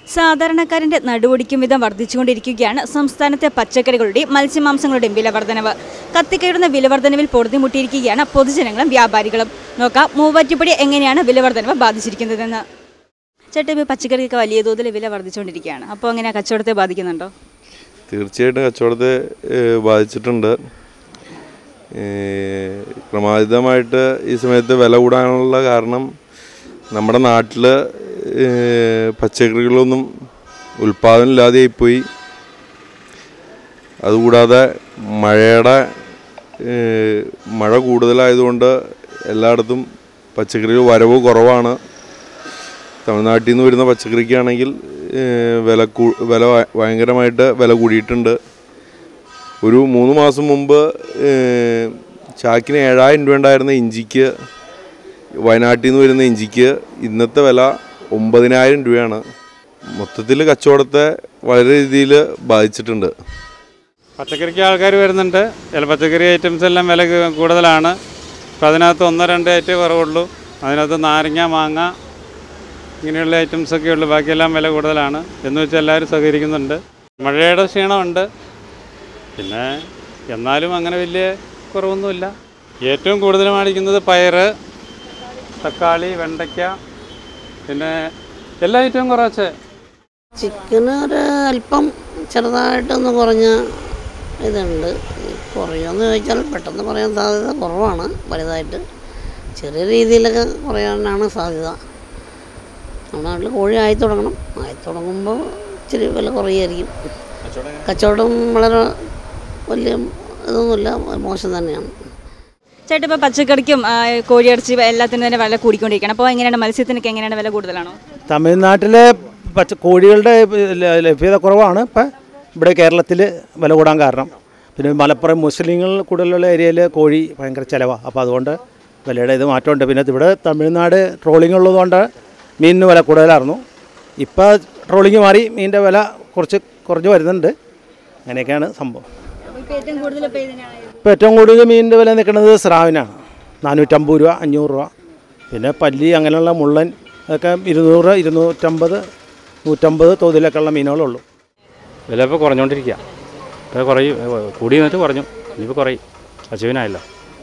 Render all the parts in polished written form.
സാധാരണക്കാരന്റെ നടുവൊടിക്കും വിധം വർദ്ധിച്ചുകൊണ്ടിരിക്കുകയാണ് സംസ്ഥാനത്തെ പച്ചക്കറികളുടെയും മത്സ്യമാംസങ്ങളുടെയും വിലവർദ്ധനവ്. കത്തിക്കയറുന്ന വിലവർദ്ധനവിൽ പൊറുതിമുട്ടിയിരിക്കുകയാണ് പൊതുജനങ്ങളും വ്യാപാരികളും. നോക്കാം മൂവാറ്റുപുഴ എങ്ങനെയാണ് വിലവർദ്ധനവ് ബാധിച്ചിരിക്കുന്നതെന്ന്. ചേട്ടാ, ഇപ്പോൾ പച്ചക്കറിയൊക്കെ വലിയ തോതിൽ വില വർദ്ധിച്ചുകൊണ്ടിരിക്കുകയാണ്. അപ്പോൾ അങ്ങനെ കച്ചവടത്തെ ബാധിക്കുന്നുണ്ടോ? തീർച്ചയായിട്ടും കച്ചവടത്തെ ബാധിച്ചിട്ടുണ്ട്. ക്രമാതീതമായിട്ട് ഈ സമയത്ത് വില കൂടാനുള്ള കാരണം നമ്മുടെ നാട്ടിൽ പച്ചക്കറികളൊന്നും ഉൽപ്പാദനം ഇല്ലാതെയായിപ്പോയി. അതുകൂടാതെ മഴ കൂടുതലായതുകൊണ്ട് എല്ലായിടത്തും പച്ചക്കറികൾ വരവ് കുറവാണ്. തമിഴ്നാട്ടിൽ നിന്ന് വരുന്ന പച്ചക്കറിക്കാണെങ്കിൽ വില ഭയങ്കരമായിട്ട് വില കൂടിയിട്ടുണ്ട്. ഒരു 3 മാസം മുമ്പ് ചാക്കിന് 7000 രൂപ ഉണ്ടായിരുന്ന ഇഞ്ചിക്ക്, വയനാട്ടിൽ നിന്ന് വരുന്ന ഇഞ്ചിക്ക് ഇന്നത്തെ വില 9000 രൂപയാണ്. മൊത്തത്തിൽ കച്ചവടത്തെ വളരെ രീതിയിൽ ബാധിച്ചിട്ടുണ്ട്. പച്ചക്കറിക്ക് ആൾക്കാർ വരുന്നുണ്ട്. ചില പച്ചക്കറി ഐറ്റംസ് എല്ലാം വില കൂടുതലാണ്. അപ്പോൾ അതിനകത്ത് 1-2 ഐറ്റം കുറവുള്ളൂ. അതിനകത്ത് നാരങ്ങ, മാങ്ങ ഇങ്ങനെയുള്ള ഐറ്റംസൊക്കെ ഉള്ളൂ. ബാക്കിയെല്ലാം വില കൂടുതലാണ്. എന്ന് വെച്ചാൽ എല്ലാവരും സഹകരിക്കുന്നുണ്ട്. മഴയുടെ ക്ഷീണമുണ്ട്. പിന്നെ എന്നാലും അങ്ങനെ വലിയ കുറവൊന്നുമില്ല. ഏറ്റവും കൂടുതൽ മേടിക്കുന്നത് പയർ, തക്കാളി, വെണ്ടയ്ക്ക, പിന്നെ എല്ലാ ഐറ്റവും കുറച്ച്. ചിക്കന് ഒരു അല്പം ചെറുതായിട്ടൊന്ന് കുറഞ്ഞ ഇതുണ്ട്. കുറയുമെന്ന് ചോദിച്ചാൽ പെട്ടെന്ന് പറയാൻ സാധ്യത കുറവാണ്. വലുതായിട്ട് ചെറിയ രീതിയിലൊക്കെ കുറയാനാണ് സാധ്യത. നമ്മുടെ നാട്ടിൽ കോഴി ആയിത്തുടങ്ങുമ്പോൾ ഇച്ചിരി വില കുറയായിരിക്കും. കച്ചവടം വളരെ വലിയ ഇതൊന്നുമില്ല, മോശം തന്നെയാണ്. ചേട്ടാ, ഇപ്പോൾ പച്ചക്കറിക്കും കോഴിയിറച്ചി എല്ലാത്തിനും തന്നെ വില കൂടിക്കൊണ്ടിരിക്കുകയാണ്. അപ്പോൾ എങ്ങനെയാണ് മത്സ്യത്തിനൊക്കെ എങ്ങനെയാണ് വില കൂടുതലാണോ? തമിഴ്നാട്ടിലെ കോഴികളുടെ ലഭ്യത കുറവാണ് ഇപ്പം ഇവിടെ കേരളത്തിൽ വില കൂടാൻ കാരണം. പിന്നെ മലപ്പുറം മുസ്ലിങ്ങൾ കൂടുതലുള്ള ഏരിയയിൽ കോഴി ഭയങ്കര ചിലവാണ്. അപ്പോൾ അതുകൊണ്ട് വിലയുടെ ഇത് മാറ്റമുണ്ട്. പിന്നെ ഇവിടെ തമിഴ്നാട് ട്രോളിംഗ് ഉള്ളതുകൊണ്ട് മീനിന് വില കൂടുതലായിരുന്നു. ഇപ്പോൾ ട്രോളിംഗ് മാറി മീനിൻ്റെ വില കുറഞ്ഞ് വരുന്നുണ്ട്. അങ്ങനെയൊക്കെയാണ് സംഭവം. ഇപ്പോൾ ഏറ്റവും കൂടുതൽ മീനിൻ്റെ വില നിൽക്കുന്നത് സ്രാവിനാണ്. 450 രൂപ, 500 രൂപ. പിന്നെ പല്ലി, അങ്ങനെയുള്ള മുള്ളൻ അതൊക്കെ 200, 250, 150 തോതിലൊക്കെ ഉള്ള മീനുകളുള്ളൂ. വില ഇപ്പോൾ കുറഞ്ഞുകൊണ്ടിരിക്കുക. ഇപ്പോൾ കൂടി നിന്നിട്ട് കുറഞ്ഞു. ഇനിയിപ്പോൾ കുറയും. പച്ചമീനായല്ലോ.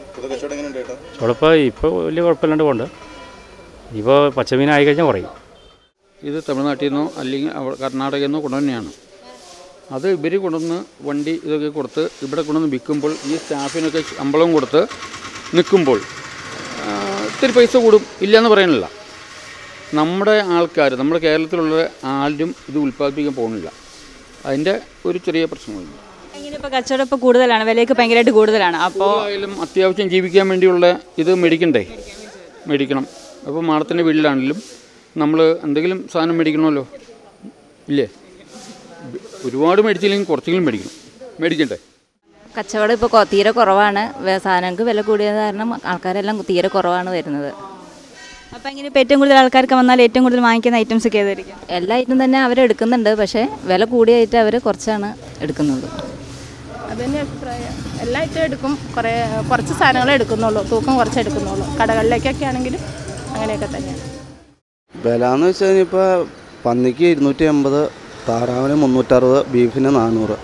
ഇപ്പോൾ വലിയ കുഴപ്പമില്ലാണ്ട് പോകുന്നുണ്ട്. ഇപ്പോൾ പച്ചമീനായി കഴിഞ്ഞാൽ കുറയും. ഇത് തമിഴ്നാട്ടിൽ നിന്നോ അല്ലെങ്കിൽ കർണാടകയിൽ നിന്നോ കൊണ്ടുതന്നെയാണ്. അത് ഇവർ കൊണ്ടുവന്ന് വണ്ടി ഇതൊക്കെ കൊടുത്ത് ഇവിടെ കൊണ്ടുവന്ന് വിൽക്കുമ്പോൾ ഈ സ്റ്റാഫിനൊക്കെ ശമ്പളം കൊടുത്ത് നിൽക്കുമ്പോൾ ഇത്തിരി പൈസ കൂടും, ഇല്ലയെന്ന് പറയാനില്ല. നമ്മുടെ ആൾക്കാർ, നമ്മുടെ കേരളത്തിലുള്ള ആരും ഇത് ഉൽപ്പാദിപ്പിക്കാൻ പോകുന്നില്ല. അതിൻ്റെ ഒരു ചെറിയ പ്രശ്നമുണ്ട്. ഇപ്പോൾ കച്ചവടം ഇപ്പോൾ കൂടുതലാണ്, വിലയൊക്കെ ഭയങ്കരമായിട്ട് കൂടുതലാണ്. അപ്പോൾ അത്യാവശ്യം ജീവിക്കാൻ വേണ്ടിയുള്ള ഇത് മേടിക്കണം. അപ്പോൾ മാഡത്തിൻ്റെ വീട്ടിലാണെങ്കിലും നമ്മൾ എന്തെങ്കിലും സാധനം മേടിക്കണമല്ലോ, ഇല്ലേ? ഒരുപാട് മേടിച്ചില്ലെങ്കിൽ കുറച്ചെങ്കിലും മേടിക്കണ്ടേ? കച്ചവടം ഇപ്പോൾ തീരെ കുറവാണ്. സാധനങ്ങൾക്ക് വില കൂടിയത് കാരണം ആൾക്കാരെല്ലാം തീരെ കുറവാണ് വരുന്നത്. അപ്പോൾ എങ്ങനെ ഇപ്പോൾ ഏറ്റവും കൂടുതൽ ആൾക്കാർക്ക് വന്നാൽ ഏറ്റവും കൂടുതൽ വാങ്ങിക്കുന്ന ഐറ്റംസ് ഒക്കെ ഏതായിരിക്കും? എല്ലാ ഐറ്റം തന്നെ അവരെടുക്കുന്നുണ്ട്. പക്ഷേ വില കൂടിയായിട്ട് അവർ കുറച്ചാണ് എടുക്കുന്നത്. അതുതന്നെ അഭിപ്രായം. എല്ലാ ഐറ്റം എടുക്കും. കുറച്ച് സാധനങ്ങളെ എടുക്കുന്നുള്ളൂ. തൂക്കം കുറച്ച് എടുക്കുന്നുള്ളൂ. കടകളിലേക്കൊക്കെ ആണെങ്കിലും അങ്ങനെയൊക്കെ തന്നെയാണ്. വില എന്ന് വെച്ച് കഴിഞ്ഞാൽ ഇപ്പോൾ പന്നിക്ക് 280, താറാവിന് 360, ബീഫിന് 400.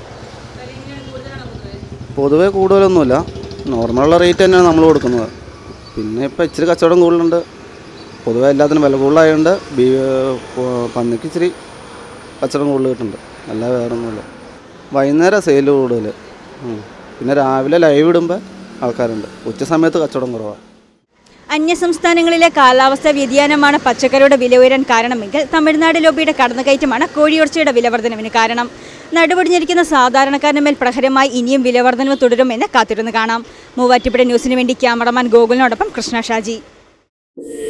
പൊതുവെ കൂടുതലൊന്നുമില്ല, നോർമലുള്ള റേറ്റ് തന്നെയാണ് നമ്മൾ കൊടുക്കുന്നത്. പിന്നെ ഇപ്പോൾ ഇച്ചിരി കച്ചവടം കൂടുതലുണ്ട്. പൊതുവെ എല്ലാത്തിനും വില കൂടുതലായതുകൊണ്ട് പന്നിക്ക് ഇച്ചിരി കച്ചവടം കൂടുതൽ കിട്ടുന്നുണ്ട്. അല്ലാതെ വേറെ ഒന്നുമില്ല. വൈകുന്നേരം സെയിൽ കൂടുതൽ. പിന്നെ രാവിലെ ലൈവ് ഇടുമ്പോൾ ആൾക്കാരുണ്ട്. ഉച്ച സമയത്ത് കച്ചവടം കുറവാണ്. അന്യസംസ്ഥാനങ്ങളിലെ കാലാവസ്ഥാ വ്യതിയാനമാണ് പച്ചക്കറിയുടെ വില ഉയരാൻ കാരണമെങ്കിൽ തമിഴ്നാട് ലോബിയുടെ കടന്നുകയറ്റമാണ് കോഴിയിറച്ചിയുടെ വിലവർദ്ധനവിന് കാരണം. നടുപൊടിഞ്ഞിരിക്കുന്ന സാധാരണക്കാരന് മേൽ പ്രഹരമായി ഇനിയും വിലവർദ്ധനവ് തുടരുമെന്ന് കാത്തിരുന്ന് കാണാം. മൂവാറ്റുപുഴ ന്യൂസിന് വേണ്ടി ക്യാമറമാൻ ഗോകുലിനോടൊപ്പം കൃഷ്ണ ഷാജി.